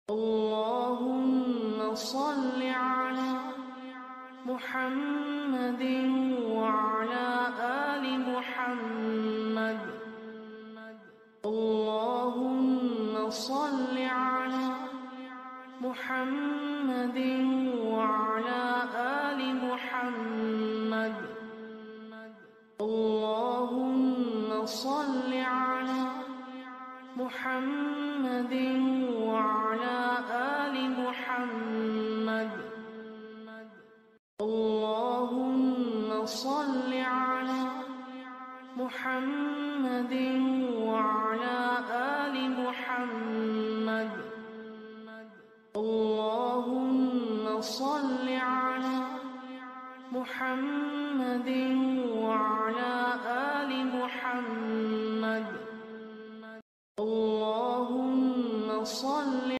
اللهم صل على محمد وعلى آل محمد. اللهم صل على محمد وعلى آل محمد. اللهم صل على محمد وعلى آل محمد. اللهم صل على محمد وعلى آل محمد. اللهم صل على محمد